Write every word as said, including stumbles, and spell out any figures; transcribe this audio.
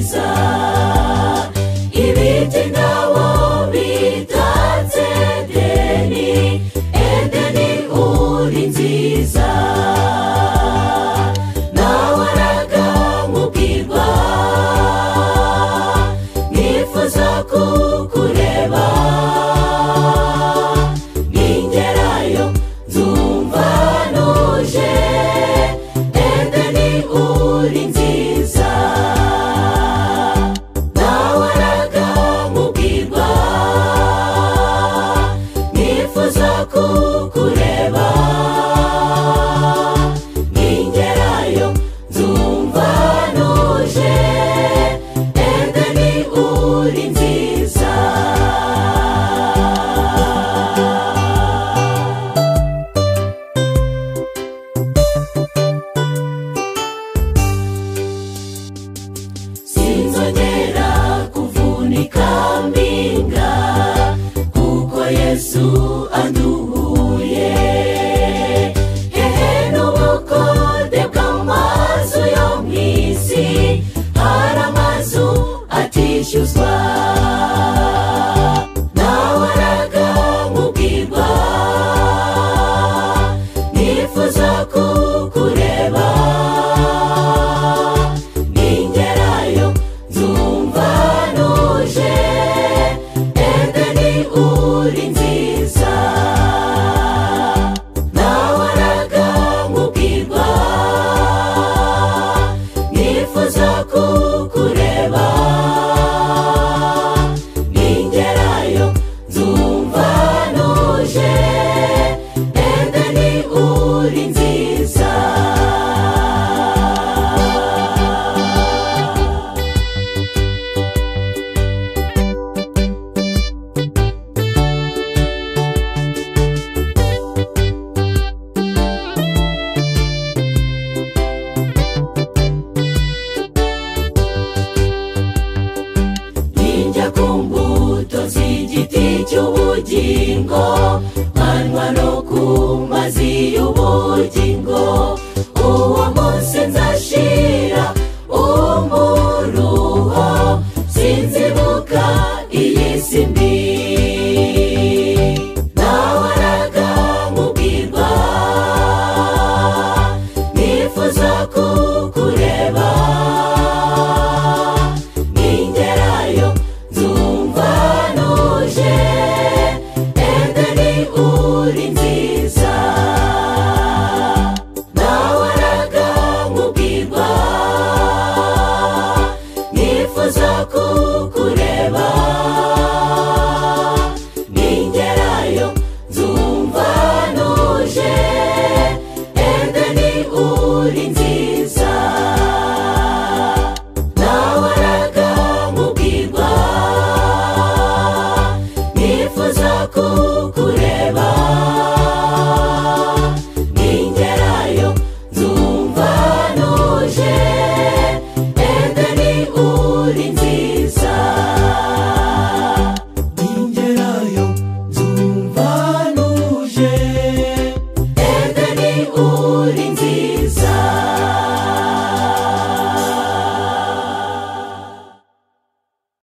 nziza ibiti ndabo bitatse Edeni Edeni uri nziza nawaraga mubwirwa nifuza kukureba ningerayo nzumva nuje Edeni uri nziza nawaraga mubwirwa nifuza kukureba ningerayo nzumva nuje Edeni uri nziza sinzongera kuvunika mpinga kuko Yesu anduhuye hehe n'ubukode bw'amazu yo mw'isi hari amazu atishyuzwa nawaraga mubwirwa nifuza kukureba ningerayo nzumva nuje Edeni uri nziza nawaraga mubwirwa nifuza kukureba ningerayo nzumva nuje Edeni uri nziza nawaraga mubwirwa nifuza kukureba ningerayo nzumva nuje Edeni uri nziza nawaraga mubwirwa nifuza kukureba ningerayo nzumva nuje Edeni uri nziza nawaraga mubwirwa nifuza kukureba ningerayo nzumva nuje Edeni uri nziza nawaraga ninjya ku mbuto z'igiti cy'ubugingo manywa no ku mazi y'ubugingo uwo munsi nzashira umuruho sinzibuka iyi si mbi nawaraga mubwirwa nifuza kukureba ningerayo nzumva nuje Edeni uri nziza nawaraga mubwirwa nifuza ku